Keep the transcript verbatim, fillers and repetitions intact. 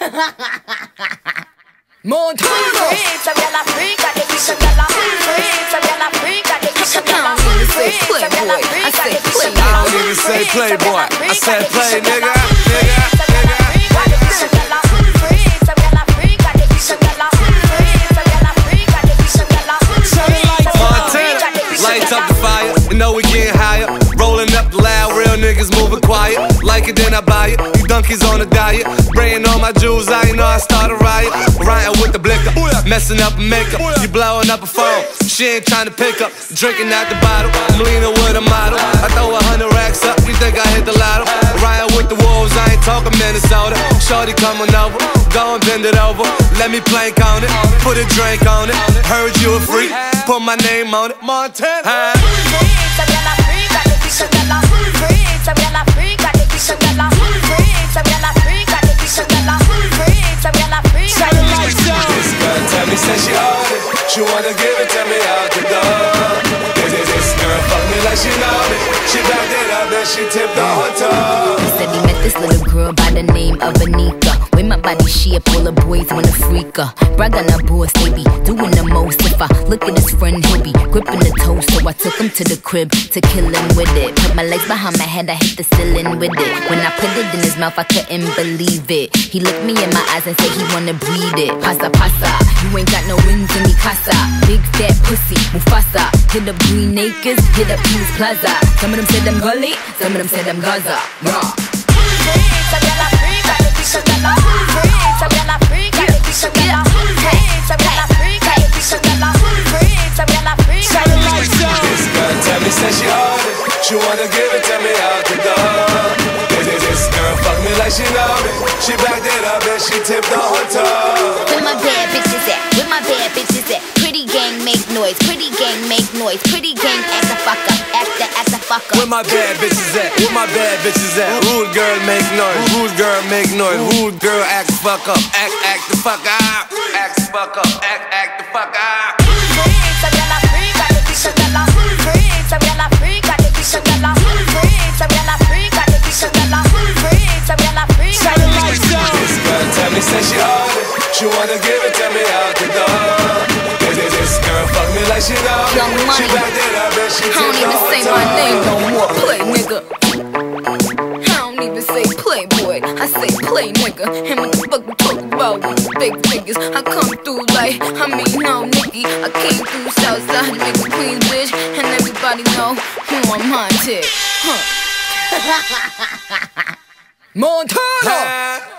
Montana. Freaks, I'm gonna freak, I think you should get la freaks, I'm gonna freak, I think you should get la freaks, I'm gonna freak, I think you should get la I don't even say playboy, I said play, nigga, nigga, nigga. Montana, lights up the fire, you know we getting higher. Rolling up the loud, real niggas moving quiet. Like it, then I buy it. You donkeys on a diet. Spraying on my jewels, I ain't know I start a riot. Riding with the blicker, messing up a makeup. You blowing up a phone, she ain't trying to pick up. Drinking out the bottle, I'm leaning with a model. I throw a hundred racks up, you think I hit the lotto? Riding with the wolves, I ain't talking Minnesota. Shorty coming over, go and bend it over. Let me plank on it, put a drink on it. Heard you a freak, put my name on it. Montana. Said she on it, she wanna give it to me out the door. This, this, this girl fuck me like she know me. She backed it up and she tipped on her toe. He said he met this little girl by the name of Anika. With my body shape, all the boys wanna freak her. Brag on her boss, they be doing the most. If I look at his friend, he'll be gripping the toes. So I took him to the crib to kill him with it. Put my legs behind my head, I hit the ceiling with it. When I put it in his mouth, I couldn't believe it. He looked me in my eyes and said he wanna breathe it. Pasa, pasa, you ain't got no wings in me casa. Big fat pussy, Mufasa. Hit up Green Acres, hit up Peace Plaza. Some of them said I'm gully, some of them said I'm Gaza. Raw. Said she on it, she wanna give it to me out the door. This, this, this girl fuck me like she know me. She backed it up and she tipped on her toe. Where my bad bitches at? Where my bad bitches at? Pretty gang make noise, pretty gang make noise, pretty gang act the fuck up, act the act the fuck up. Where my bad bitches at? Where my bad bitches at? Rude girl make noise, rude girl make noise, rude girl act the fuck up, act act the fuck up, act the fuck up, act act the fuck up. Said she on it, she wanna give it to me out the door. This, this, this girl fuck me like she know me. Young money, she backed it up and she I don't even say my name no more. Play, nigga. I don't even say playboy, I say play, nigga. And what the fuck we talk about with the big figures? I come through like, I mean, no, Nicki. I came through Southside, nigga, Queens, bitch. And everybody know who I'm haunted. Huh. Montana.